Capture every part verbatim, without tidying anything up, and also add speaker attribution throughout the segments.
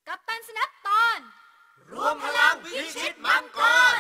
Speaker 1: กัปตันสแนปตอน
Speaker 2: รวมพลังพิชิตมังกร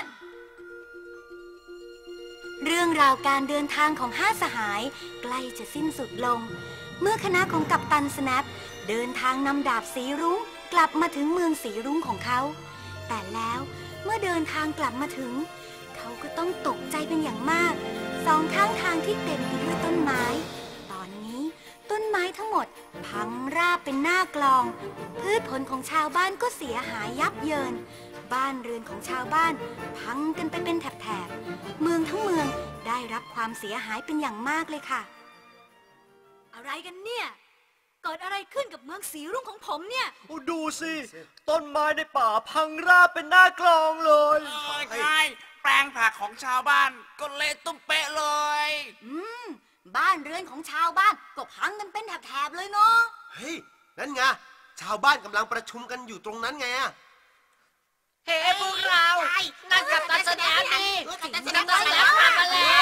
Speaker 1: เรื่องราวการเดินทางของห้าสหายใกล้จะสิ้นสุดลงเมื่อคณะของกัปตันสแนปเดินทางนำดาบสีรุ้งกลับมาถึงเมืองสีรุ้งของเขาแต่แล้วเมื่อเดินทางกลับมาถึงเขาก็ต้องตกใจเป็นอย่างมากสองข้างทางที่เต็มไปด้วยต้นไม้ตอนนี้ต้นไม้ทั้งหมดพังราบเป็นหน้ากลองพืชผลของชาวบ้านก็เสียหายยับเยินบ้านเรือนของชาวบ้านพังกันไปเป็นแถบๆเมืองทั้งเมืองได้รับความเสียหายเป็นอย่างมากเลยค่ะอะไรกันเนี่ยเกิดอะไรขึ้นกับเมืองสีรุ้งของผมเนี่ย
Speaker 3: ดูสิต้นไม้ในป่าพังราบเป็นหน้ากลองเลย
Speaker 2: ใช่แปลงผักของชาวบ้านก็เละตุ้มเป๊ะเลย
Speaker 1: อืมบ้านเรือนของชาวบ้านก็พังกันเป็นแถบๆเลยเนาะ
Speaker 4: เฮ้ยนั่นไงชาวบ้านกำลังประชุมกันอยู่ตรงนั้นไงอะ
Speaker 2: เฮ้พวกเรานั่นกัปตันสแนปนี่กัปตันสแนปมาแล้วมาแล้ว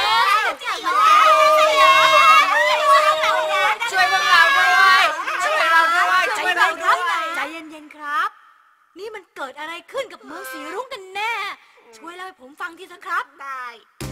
Speaker 2: ช่วยพวกเราด้วยช่วยเราด้วยช่วยเราด้วย
Speaker 1: ใจเย็นๆครับนี่มันเกิดอะไรขึ้นกับเมืองสีรุ้งกันแน่ช่วยเล่าให้ผมฟังทีเถอะครับ
Speaker 2: ได้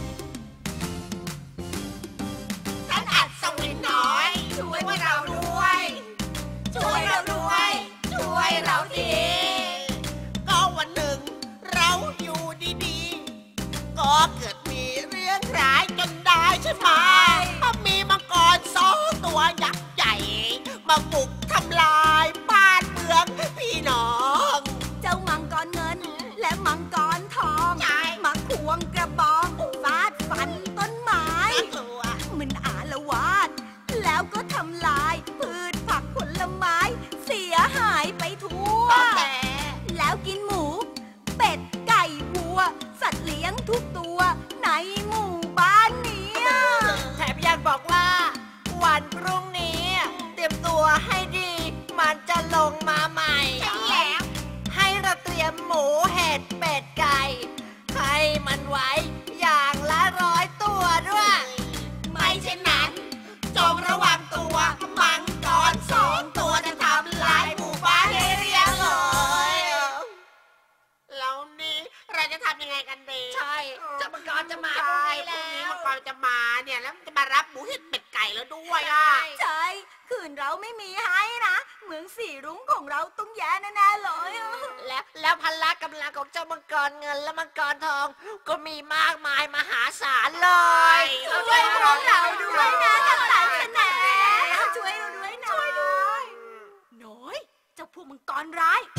Speaker 2: ท่านอัศวินน้อยช่วยพวกเราด้วยช่วยเราด้วยช่วยเราทีก็วันหนึ่งเราอยู่ดีๆก็เกิดมีเรื่องร้ายจนได้ใช่ไหมมีมังกรสองตัวยักษ์ใหญ่มาบุกทำลายบ้านเมืองพี่น้อง
Speaker 1: เจ้ามังกรเงินและมังกรทองมาควงกระบองฟาดฟันต้นไม้มันอาละวาดแล้วก็ทำลายพืชผักผลไม้เสียหายไปทั่วแล้วกินหมูเป็ดไก่วัวสัตว์เลี้ยงทุกตัวในหมู่บ้านนี้
Speaker 2: แถมยังบอกว่าวันพรุ่งนี้เตรียมตัวให้ดีมันจะลงมาใหม่ใช่แล้วให้เราเตรียมหมูเห็ดเป็ดไก่ให้มันไว้อย่างละร้อยตัวด้วยไม่เช่นนั้นจงระวังตัวมังกรสองตัวจะทำลายหมู่บ้านให้เรียบเลยแล้วนี่เราจะทำยังไงกันดีใช่เจ้ามังกรจะมาพรุ่งนี้แล้วมังกรจะมาเนี่ยแล้วจะมารับหมูเห็ดเป็ดไก่แล้วด้วยอ่ะ
Speaker 1: ใช่คืนเราไม่มีให้นะเมืองสีรุ้งของเราต้องแย่แน่ๆเลย
Speaker 2: แล้วแล้วพละกำลังของเจ้ามังกรเงินและมังกรทองก็มีมากมายมหาศาลเลย
Speaker 1: ช่วยพวกเราด้วยนะกัปตันสแนปช่วยเราด้วยนะช่วยด้วยน้อยเจ้าพวกมังกรร้าย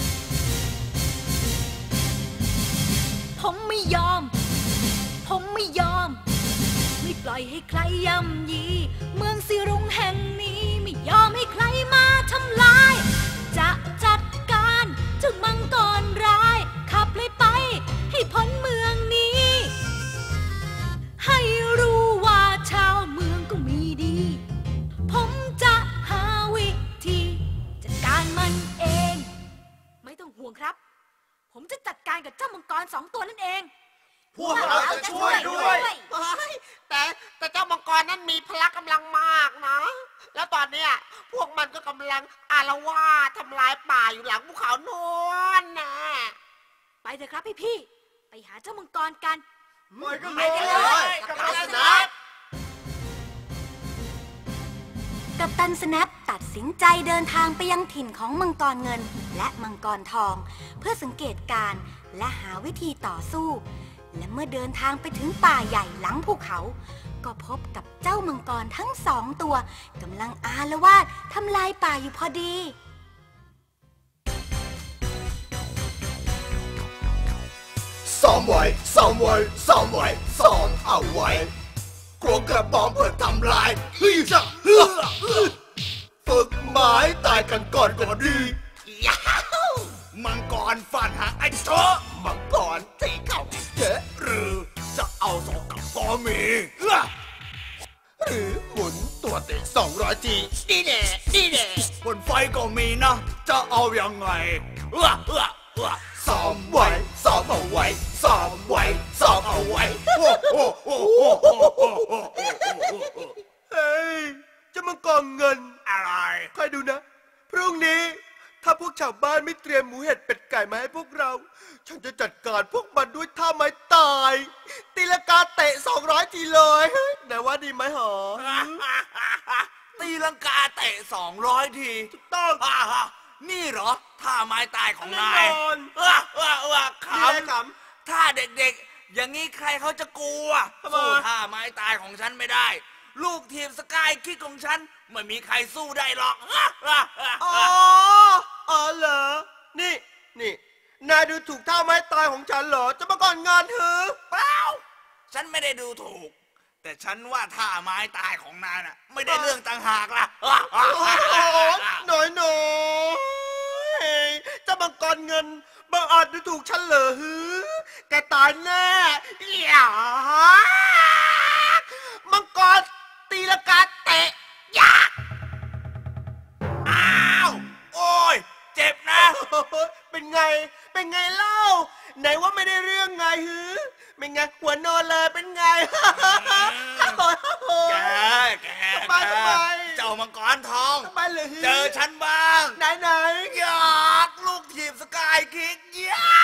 Speaker 1: ผมไม่ยอมผมไม่ยอมไม่ปล่อยให้ใครย่ำยีเมืองสีรุ้งแห่งนี้ไม่ยอมให้ใครมาทำลายจะจัดการเจ้ามังกรร้ายขับเลยไปให้พ้นเมืองนี้ให้รู้ว่าชาวเมืองก็มีดีผมจะหาวิธีจัดการมันเองไม่ต้องห่วงครับผมจะจัดการกับเจ้ามังกรสองตัวนั่นเอง
Speaker 4: พวกเราจะช่วยด้วย
Speaker 2: แต่แต่เจ้ามังกรนั้นมีพละกำลังมากนะแล้วตอนเนี้ยพวกมันก็กำลังอาละวาดทำลายป่าอยู่หลังภูเขาโน้นนะ
Speaker 1: ไปเถอะครับพี่พี่ไปหาเจ้ามังกรกัน
Speaker 4: ไปกันเลยกัปตันสแนป
Speaker 1: กัปตันสแนปตัดสินใจเดินทางไปยังถิ่นของมังกรเงินและมังกรทองเพื่อสังเกตการณ์และหาวิธีต่อสู้และเมื่อเดินทางไปถึงป่าใหญ่หลังภูเขาก็พบกับเจ้ามังกรทั้งสองตัวกำลังอาละวาดทำลายป่าอยู่พอดี
Speaker 4: ซ้อมไว้ซ้อมไว้ซ้อมไว้ซ้อมเอาไว้กลัวกระบองเพื่อทำลายเฮ้ยจะเฮ้อฝึกหมายตายกันก่อนก็ดีมังกรฟันหางไอ้โชมังกรที่เข้าเจ๊หรือจะเอาสองกับฟอมีหรือหมุนตัวเตะสองร้อยทีดีเน่ดีเน่บนไฟก็มีนะจะเอายังไงเออเออเออซ้อมไว้ซ้อมเอาไว้ซ้อมไว้ซ้อมเอาไว้โอ้โหโอ้โหเฮ้ยจะมังกรเงินอะไรคอยดูนะพรุ่งนี้ถ้าพวกกชาวบ้านไม่เตรียมหมูเห็ดเป็ดไก่มาให้พวกเราฉันจะจัดการพวกมันด้วยท่าไม้ตายตีลังกาเตะสองร้อยทีเลยไหนว่าดีไหมหรอ
Speaker 5: ตีลังกาเตะสองร้อยที
Speaker 4: ถูกต้อง
Speaker 5: ฮ่าฮ่านี่เหรอท่าไม้ตายของนาย
Speaker 4: แน่นอน
Speaker 5: เออเออเออข
Speaker 4: ดีเลยข
Speaker 5: ำถ้าเด็กๆ อย่างนี้ใครเขาจะกลัว
Speaker 4: ทำไม
Speaker 5: สู้ท่าไม้ตายของฉันไม่ได้ ลูกทีมสกายคิกของฉันไม่มีใครสู้ได้หรอก
Speaker 4: อ๋ออ๋อเหรอนี่นี่นายดูถูกท่าไม้ตายของฉันเหรอจะมาก่อนงานเธอ
Speaker 5: เปล่าฉันไม่ได้ดูถูก แต่ฉันว่าท่าไม้ตายของนายน่ะไม่ได้เรื่องต่างหากล่ะ
Speaker 4: โอ้โหหน่อยหน่อยจะมังกรเงินบังอาจดูถูกฉันเหรอฮือแกตายแน่อย่ามังกรตีลังกาเตะยาก
Speaker 5: อ้าวโอ้ยเจ็บนะ
Speaker 4: เป็นไง เป็นไงเล่า ไหนว่าไม่ได้เรื่องไงฮือเป็นไงหัวโนอนเลยเป็นไง
Speaker 5: แกแก
Speaker 4: ทำไม
Speaker 5: แก
Speaker 4: ทำไม
Speaker 5: เจ้ามังกรทอง
Speaker 4: ทำไมเลยฮือ
Speaker 5: เจอฉันบ้าง
Speaker 4: ไหนไหน
Speaker 5: อยากลูกทีมสกายคิกอยาก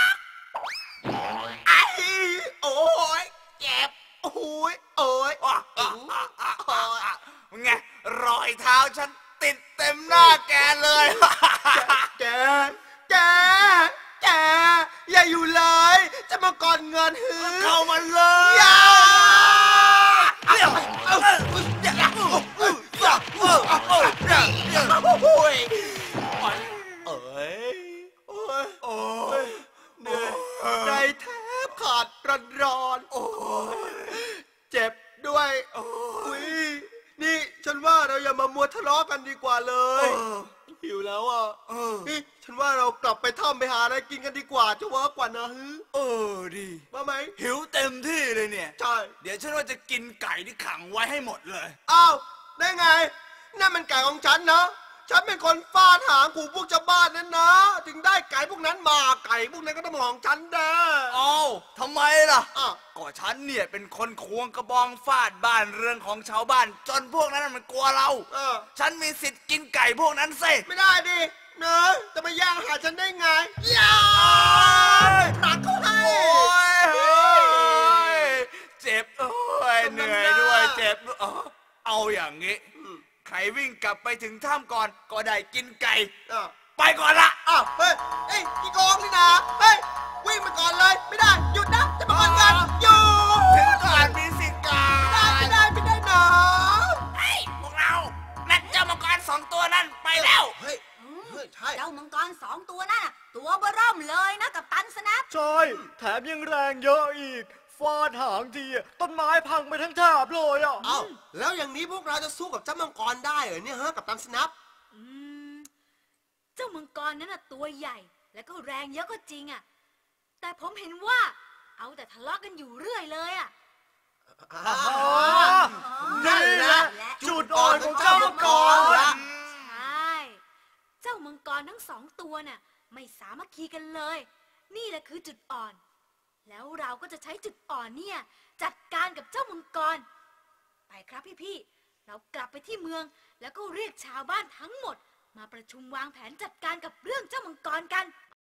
Speaker 4: ไอ้โอ้ยเจ็บโอ้ยโอ้ย
Speaker 5: อ่ะอ่ะอ่ะอ่ะอ่ะอ่ะไงรอยเท้าฉันติดเต็มหน้าแกเลย
Speaker 4: แกแกแกอย่าอยู่เลยจะมาก่อนเงินฮือ
Speaker 5: เข้ามาเลย
Speaker 4: อย่า
Speaker 5: เดี๋ยวเอ้าเอ้าเดี๋ยวเอ้าเอ้าเดี๋ยวเอ้าเอ้าเดี๋ยวเดี๋ยว
Speaker 4: โอ้ย
Speaker 5: เอ้ย
Speaker 4: โอ้ย
Speaker 5: โอ้ย
Speaker 4: เหนื่อยใจแทบขาดร้อนร้อนโอ้ยเจ็บด้วยโอ้ยนี่ฉันว่าเราอย่ามามัวทะเลาะกันดีกว่าเลยหิวแล้วอ่ะ
Speaker 5: เออ
Speaker 4: นี่ฉันว่าเรากลับไปถ้ำไปหาอะไรกินกันดีกว่าจะเวิร์กกว่านะฮึ
Speaker 5: เออดี
Speaker 4: ว่าไหม
Speaker 5: หิวเต็มที่เลยเนี่ย
Speaker 4: ใช่
Speaker 5: เดี๋ยวฉันว่าจะกินไก่ที่ขังไว้ให้หมดเลย
Speaker 4: อ้าวได้ไงนั่นมันไก่ของฉันนะฉันเป็นคนฟาดหางขู่พวกชาวบ้านนั่นนะถึงได้ไก่พวกนั้นมาไก่พวกนั้นก็ต้องของฉันเด้อ
Speaker 5: เอ้าทำไมล่ะ
Speaker 4: อ้าว
Speaker 5: ก็ฉันเนี่ยเป็นคนควงกระบองฟาดบ้านเรือนของชาวบ้าน จนพวกนั้นมันกลัวเรา
Speaker 4: เออ
Speaker 5: ฉันมีสิทธิ์กินไก่พวกนั้นสิ
Speaker 4: ไม่ได้ดิเนอะจะมาแย่งอาหารฉันได้ไงอย่าตักเขาให้
Speaker 5: โอ้ยเฮ้ยเจ็บโอ้ยเหนื่อยด้วยเจ็บด้วยเออเอาอย่างงี้ใครวิ่งกลับไปถึงถ้ำก่อนก็ได้กินไก่
Speaker 4: อ้าว
Speaker 5: ไปก่อนละ
Speaker 4: อ้าวเฮ้ยเอ้ยกี่โกงนี่นะเฮ้ยวิ่งมาก่อนเลยไม่ได้หยุดนะจะมาก่อนกันหยุด
Speaker 5: ถึงก่อนมีสิทธิ์ก่อ
Speaker 4: ไม่
Speaker 5: น
Speaker 4: ได้ไม่ได้ไม่ได้นะ
Speaker 5: เฮ้ยพวกเรานั่นเจ้ามังกรสองตัวนั่นไปแล้ว
Speaker 4: เฮ้ยเฮ้ยใช่
Speaker 1: เจ้ามังกรสองตัวนั่นน่ะตัวเบ้อเริ่มเลยนะกับตันสแนป
Speaker 3: ใช่แถมยังแรงเยอะอีกฟาดหางทีอะต้นไม้พังไปทั้งแถบเลยอ่ะ
Speaker 4: อ้าวแล้วอย่างนี้พวกเราจะสู้กับเจ้ามังกรได้เหรอเนี่ยฮะกับตันสนับ
Speaker 6: อืมเจ้ามังกรนั้นน่ะตัวใหญ่แล้วก็แรงเยอะก็จริงอ่ะแต่ผมเห็นว่าเอาแต่ทะเลาะกันอยู่เรื่อยเลยอ่ะ
Speaker 4: อ๋อ
Speaker 3: นี่แหละจุดอ่อนของเจ้ามังกร
Speaker 6: ใช่เจ้ามังกรทั้งสองตัวน่ะไม่สามัคคีกันเลย นี่แหละคือจุดอ่อน แล้วเราก็จะใช้จุดอ่อนเนี่ยจัดการกับเจ้ามังกรไปครับพี่ๆเรากลับไปที่เมืองแล้วก็เรียกชาวบ้านทั้งหมดมาประชุมวางแผนจัดการกับเรื่องเจ้ามังกรกัน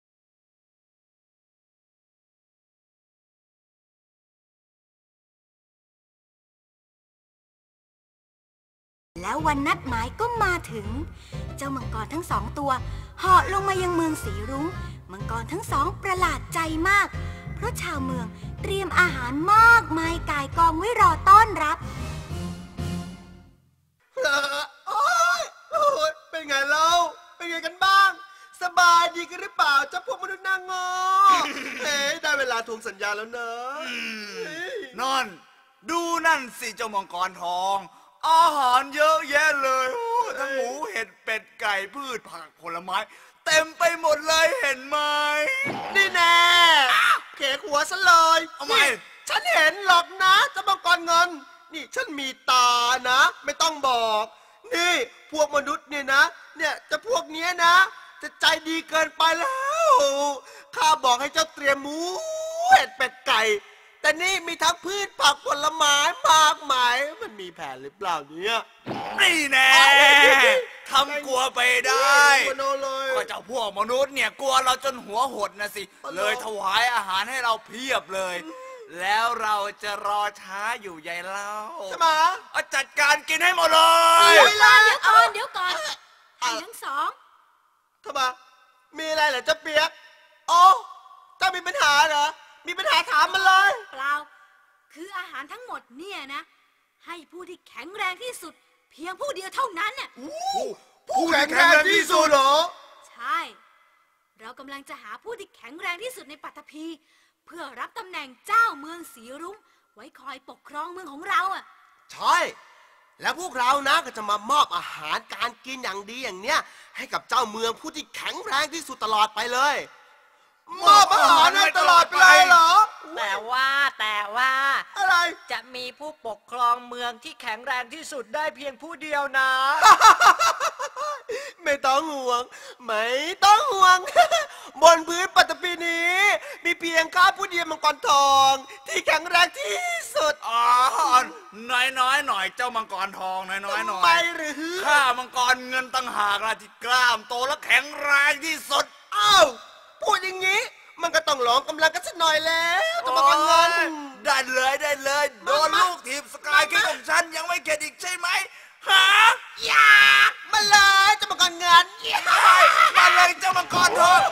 Speaker 1: แล้ววันนัดหมายก็มาถึง เจ้ามังกรทั้งสองตัวเหาะลงมายังเมืองสีรุ้งมังกรทั้งสองประหลาดใจมาก เพราะชาวเมืองเตรียมอาหารมากมายก่ายกองไว้รอต้อนรับ
Speaker 4: โอ้ยโอ้ยเป็นไงเล่าเป็นไงกันบ้าง สบายดีกันหรือเปล่าเจ้าพวกมนุษย์นางงอเฮ้ยได้เวลาทวงสัญญาแล้วเนอะเฮ้ย
Speaker 5: นั่นดูนั่นสิเจ้ามังกรทอง อาหารเยอะแยะเลยโอ้ทั้งหมูเห็ดเป็ดไก่พืชผักผลไม้ เต็มไปหมดเลยเห็นไหม
Speaker 4: นี่แน่เขกหัวซะเลย
Speaker 5: เอาไหม
Speaker 4: นี่ฉันเห็นหรอกนะเจ้ามังกรเงิน นี่ฉันมีตานะ ไม่ต้องบอก นี่พวกมนุษย์เนี่ยนะ เนี่ยจะพวกเนี้ยนะ จะใจดีเกินไปแล้วข้าบอกให้เจ้าเตรียมหมูเห็ดเป็ดไก่ แต่นี่มีทั้งพืชผักผลไม้มากมายมันมีแผนหรือเปล่าเนี่ย
Speaker 5: นี่แน่ทำกลัวไปได้ก็เจ้าพวกมนุษย์เนี่ยกลัวเราจนหัวหดนะสิเลยถวายอาหารให้เราเพียบเลยแล้วเราจะรอช้าอยู่ใหญ่เล่าใช่ไหมเอาจัดการกินให้หมดเลย
Speaker 6: เดี๋ยวก่อนเดี๋ยวก่อนเดี๋ยวก่อนท่านทั้งสอง
Speaker 4: ทำไมมีอะไรเหรอเจ้าเปียกโอ้เจ้ามีปัญหาเหรอมีปัญหาถามมาเลย
Speaker 6: เปล่าคืออาหารทั้งหมดเนี่ยนะให้ผู้ที่แข็งแรงที่สุดเพียงผู้เดียวเท่านั้นน่ะ
Speaker 4: ผู้แข็งแรงที่สุดเหรอ
Speaker 6: ใช่เรากำลังจะหาผู้ที่แข็งแรงที่สุดในปัตภีเพื่อรับตำแหน่งเจ้าเมืองสีรุ้งไว้คอยปกครองเมืองของเราอ่ะ
Speaker 4: ใช่แล้วพวกเรานะก็จะมามอบอาหารการกินอย่างดีอย่างเนี้ยให้กับเจ้าเมืองผู้ที่แข็งแรงที่สุดตลอดไปเลยมอบอาหารให้ตลอดไปเหรอ
Speaker 2: แต่ว่าแต่ว่า
Speaker 4: อะไร
Speaker 2: จะมีผู้ปกครองเมืองที่แข็งแรงที่สุดได้เพียงผู้เดียวนะ
Speaker 4: ไม่ต้องห่วงไม่ต้องห่วงบนพื้นปัตตภีนี้มีเพียงข้าผู้เดียวมังกรทองที่แข็งแรงที่สุด
Speaker 5: อ๋อน้อยน้อยหน่อยเจ้ามังกรทองน้อยน้อยหน่อย
Speaker 4: ไม่หรือ
Speaker 5: ข้ามังกรเงินตั้งหากนะที่กล้ามโตและแข็งแรงที่สุด
Speaker 4: อ้าวพูดอย่างนี้มันก็ต้องลองกำลังกันสักหน่อยแล้วจะมากันเงิน
Speaker 5: ได้เลยได้เลยโดนลูกทีบสกายคิดของฉันยังไม่เข็ดอีกใช่ไหมฮะ
Speaker 4: อยากมาเลยจะมากันเงิน
Speaker 5: มาเลยเจ้ามังกรทอง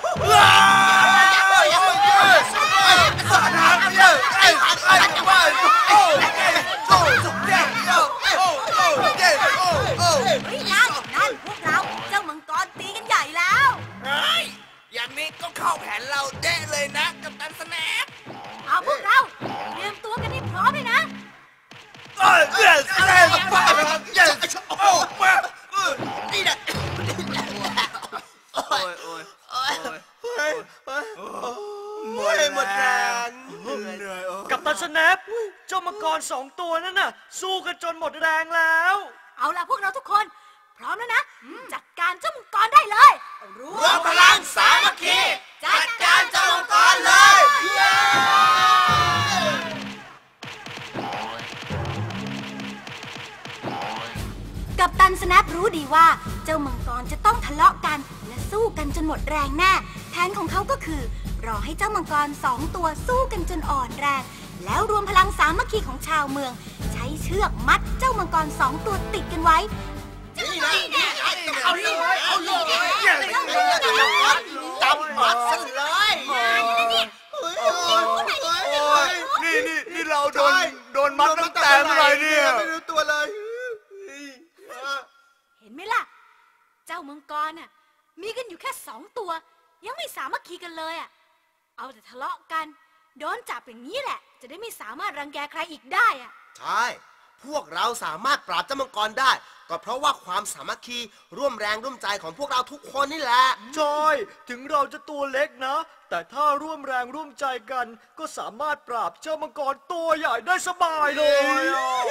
Speaker 5: สาดน้ำเยอะไอ้ไอ้ไอ้โอ้โอ้สุดยอดโอ้โอ้โอ้เย้โอ้โอ้
Speaker 1: เฮ้ยนั่นนั่นพวกเราเจ้ามังกรตีกันใหญ่แล้ว
Speaker 5: เฮ้ยอย่างนี้ก็เข้าแผนเราเด้เลยนะกัปตันสแนป
Speaker 6: เอาพวกเราเตรียมตัวกันให้พร้อมเลยนะ
Speaker 5: เออเยสเยสเยสโอ้มา
Speaker 4: นี่แหละ
Speaker 5: โอ้ยโอ้ยโอ้ยโอ้ย
Speaker 4: หมดหมดแรง
Speaker 3: กัปตันสแนปเจ้ามังกรสองตัวนั่นน่ะสู้กันจนหมดแรงแล้ว
Speaker 6: เอาล่ะพวกเราทุกคนพร้อมแล้วนะจัดการเจ้ามังกรได้เลย
Speaker 4: รวมพลังสามัคคีจัดการเจ้ามังกรเลย
Speaker 1: กัปตันสแนปรู้ดีว่าเจ้ามังกรจะต้องทะเลาะกันและสู้กันจนหมดแรงแน่แผนของเขาก็คือรอให้เจ้ามังกรสองตัวสู้กันจนอ่อนแรงแล้วรวมพลังสามัคคีของชาวเมืองใช้เชือกมัดเจ้ามังกรสองตัวติดกันไว้
Speaker 4: นี่นะนี่เอาเลยเอาเลยจำมัดซะเลย
Speaker 5: นี่นี่นี่เราโดนโดนมัดตั้งแต่เมื่อไหร่เนี่ย
Speaker 4: ไม่รู้ตัวเลย
Speaker 6: เห็นไหมล่ะเจ้ามังกรน่ะมีกันอยู่แค่สองตัวยังไม่สามัคคีกันเลยอ่ะเอาแต่ทะเลาะกันโดนจับอย่างนี้แหละจะได้ไม่สามารถรังแกใครอีกได้อ่ะ
Speaker 4: ใช่พวกเราสามารถปราบเจ้ามังกรได้ก็เพราะว่าความสามัคคีร่วมแรงร่วมใจของพวกเราทุกคนนี่แหละ
Speaker 3: ใช่ถึงเราจะตัวเล็กนะแต่ถ้าร่วมแรงร่วมใจกันก็สามารถปราบเจ้ามังกรตัวใหญ่ได้สบายเลย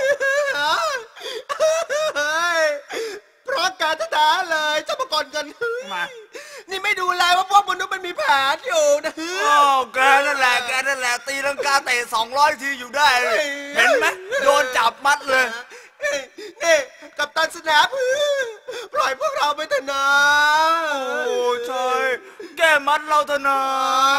Speaker 4: เพราะการทนาเลยเจ้ามังกรกันมานี่ไม่ดูเลยว่าพวกมนุษย์มันมีแผนอยู่นะ
Speaker 5: โอ้แกนั่นแหละแกนั่นแหละตีลังกาเตะสองร้อยทีอยู่ได้เห็นไหมโดนจับมัดเลย
Speaker 4: นี่กัปตันสแนปปล่อยพวกเราไปเถอะนะ
Speaker 5: โอ้ใช่แกมัดเราเถอะนะ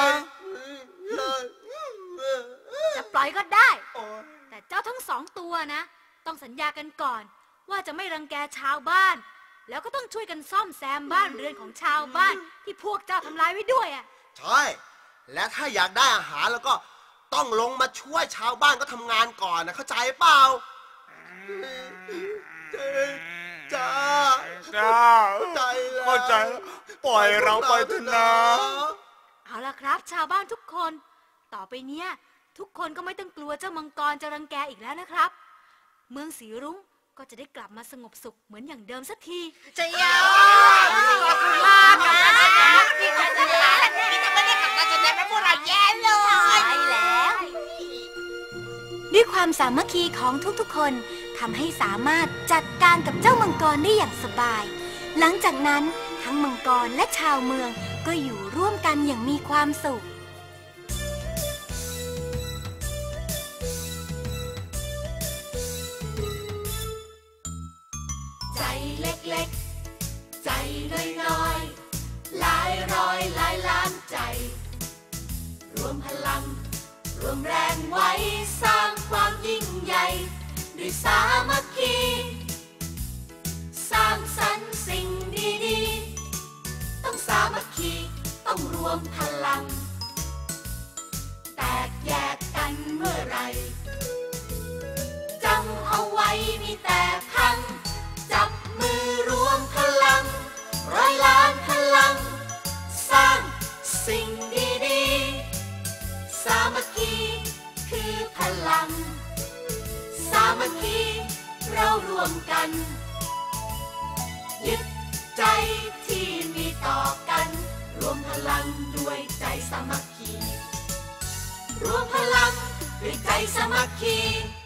Speaker 6: จะปล่อยก็ได้แต่เจ้าทั้งสองตัวนะต้องสัญญากันก่อนว่าจะไม่รังแกชาวบ้านแล้วก็ต้องช่วยกันซ่อมแซมบ้านเรือนของชาวบ้านที่พวกเจ้าทำลายไว้ด้วยอ่ะ
Speaker 4: ใช่และถ้าอยากได้อาหารแล้วก็ต้องลงมาช่วยชาวบ้านก็ทำงานก่อนนะเข้าใจเปล่าจ้า
Speaker 5: จ้าเข้าใจปล่อยเราไปเถอะนะ
Speaker 6: เอาล่ะครับชาวบ้านทุกคนต่อไปเนี้ยทุกคนก็ไม่ต้องกลัวเจ้ามังกรจะรังแกอีกแล้วนะครับเมืองสีรุ้งก็จะได้กลับมาสงบสุขเหมือนอย่างเดิมสักที
Speaker 2: จะยาวขอบคุณมากนะที่กัปตันสแนปที่จะไม่ได้กัปตันสแนปแล้วพวกเราแย่เลย
Speaker 1: ใช่แล้วด้วยความสามัคคีของทุกๆคนทำให้สามารถจัดการกับเจ้ามังกรได้อย่างสบายหลังจากนั้นทั้งมังกรและชาวเมืองก็อยู่ร่วมกันอย่างมีความสุข
Speaker 7: ใจเล็กๆ
Speaker 1: รวมพลังรวมแรงไว้สร้างความยิ่งใหญ่ด้วยสามัคคีสร้างสรรค์สิ่งดีๆต้องสามัคคีต้องรวมพลังแตกแยกกันเมื่อไรจำเอาไว้มีแต่พังจับมือรวมพลังร้อยล้านพลังสร้างสิ่งดีๆสามัคคีคือพลังสามัคคีเรารวมกันยึดใจที่มีต่อกันรวมพลังด้วยใจสามัคคีรวมพลังด้วยใจสามัคคี